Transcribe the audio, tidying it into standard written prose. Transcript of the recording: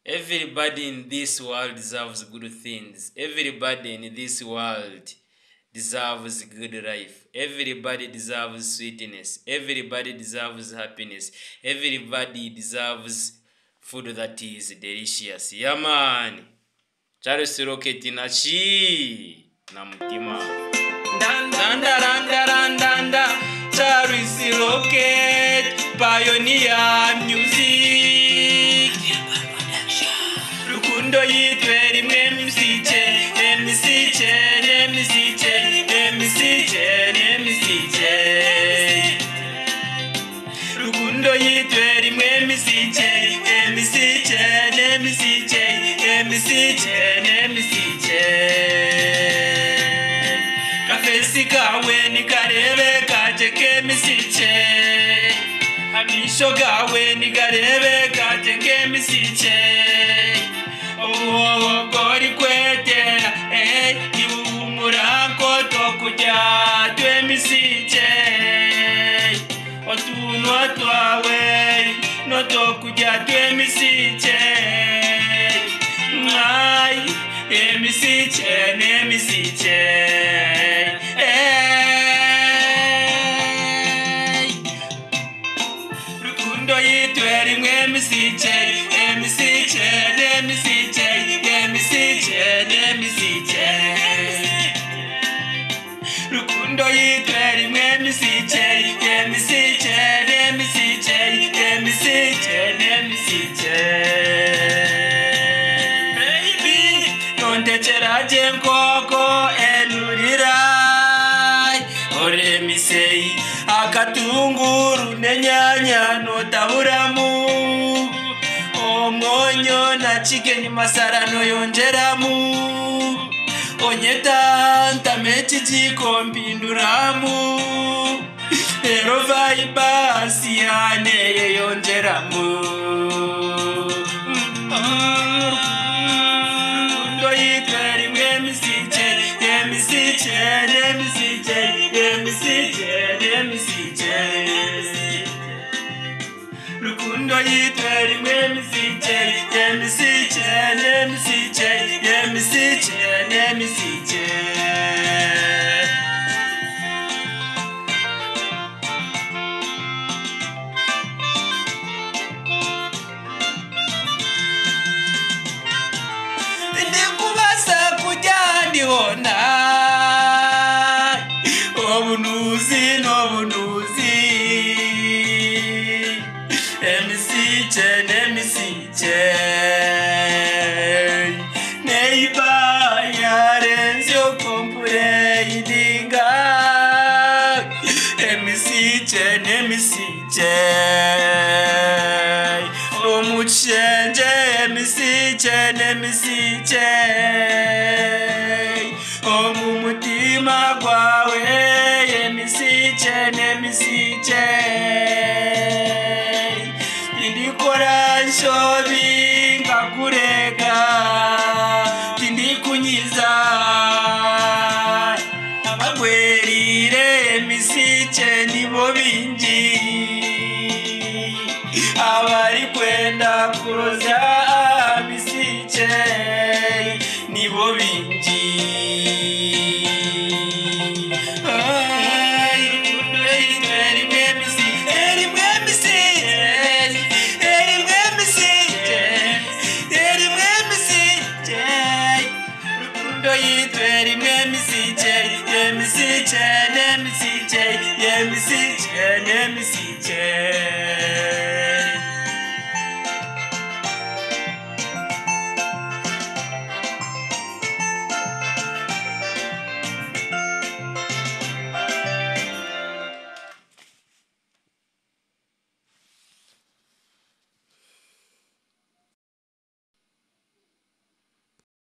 Everybody in this world deserves good things. Everybody in this world deserves good life. Everybody deserves sweetness. Everybody deserves happiness. Everybody deserves food that is delicious. Yeah, man. Charles Rocket nachi na mutima. Danda Charles Rocket pioneer music. Rukundo yitwe rimwe misiche Rukundo yitwe rimwe misiche Kafesi kawe ni karebe kajeke misiche Hamisho gawe ni karebe kajeke misiche Oh, gori kwetera Iumuranko tokuja twe misiche Otunwa twawe no tokuja twe misiche Ngai misiche Rukundo yitwe rimwe misiche Rukundo yitwe rimwe misiche Baby nondecheraje nkoko enurirai ore misei akatunguru nenyanya notaburamu omonyo na chicken masara no yongeramu onyeta ntamechi jikombinduramu ero vaibasi yane yongeramu Rukundo yitwe rimwe misiche Rukundo yitwe rimwe misiche Ndikubasa kujandi hona Obunuzi Emisiche Neiba yarenzio kompure idinga Emisiche Omuchenje emisiche Omumutima gwawe emisiche Indikora nshobi ngakurega Tindikunyiza Abagwerire emisiche nibo bingi Abari kwenda kuroza misiche nibo bingi Misiche